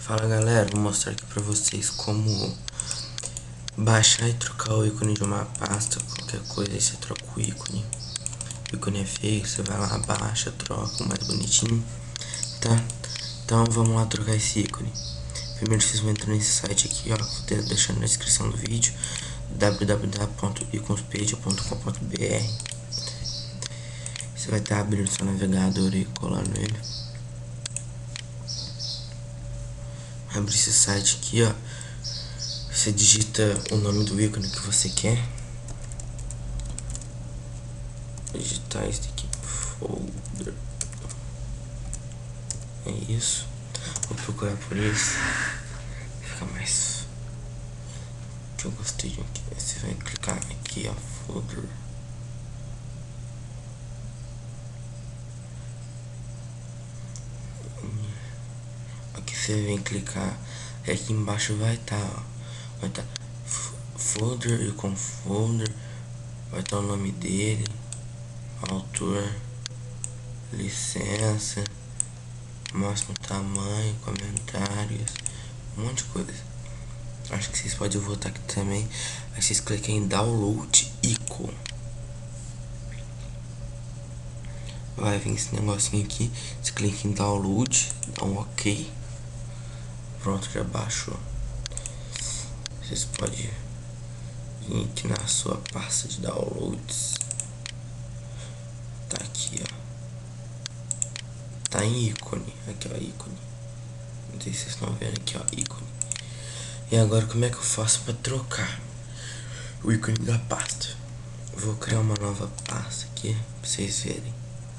Fala galera, vou mostrar aqui pra vocês como baixar e trocar o ícone de uma pasta. Qualquer coisa aí você troca o ícone. O ícone é feio, você vai lá, baixa, troca o mais bonitinho, tá? Então vamos lá trocar esse ícone. Primeiro vocês vão entrar nesse site aqui, ó, vou deixar na descrição do vídeo, www.iconspedia.com.br. Você vai estar abrindo seu navegador e colando ele. Abre esse site aqui, ó. Você digita o nome do ícone que você quer. Vou digitar esse aqui, folder. É isso. Vou procurar por isso. Fica mais. Que eu gostei de aqui. Você vai clicar aqui, ó, folder. Aqui você vem clicar. Aqui embaixo vai estar, ó. Vai estar folder e com folder. Vai estar o nome dele, autor, licença, máximo tamanho, comentários, um monte de coisa. Acho que vocês podem voltar aqui também. Aí vocês clicam em download icon. Vai vir esse negocinho aqui. Você clica em download, dá um ok. Pronto, já baixou. Vocês podem vir aqui na sua pasta de downloads. Tá aqui, ó. Tá em ícone. Aqui, ó, ícone. Não sei se vocês estão vendo aqui, ó, ícone. E agora como é que eu faço para trocar o ícone da pasta? Vou criar uma nova pasta aqui pra vocês verem.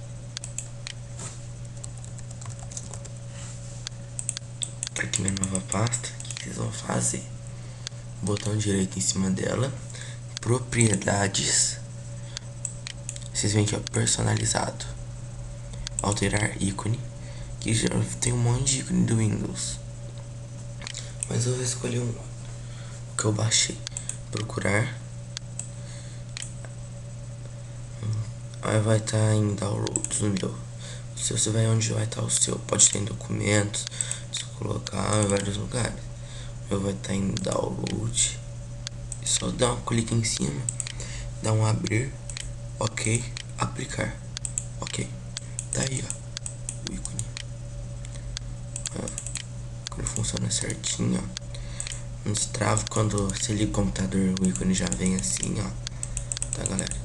Tá aqui minha nova pasta. O que vocês vão fazer? Botão direito em cima dela, propriedades. Vocês veem aqui, ó, personalizado, alterar ícone, que já tem um monte de ícone do Windows, mas eu vou escolher um que eu baixei. Procurar. Aí vai estar em downloads o meu. Se você vai onde vai estar o seu, pode ter em documentos, se colocar em vários lugares. O meu vai estar em download. Só dá um clique em cima, dá um abrir, ok, aplicar, ok. Tá aí, ó, o ícone. Quando funciona certinho, ó. Não destrava quando você liga o computador, o ícone já vem assim, ó. Tá, galera?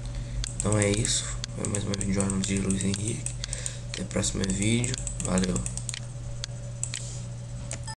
Então é isso. Foi mais um vídeo de Luiz Henrique. Até o próximo vídeo. Valeu.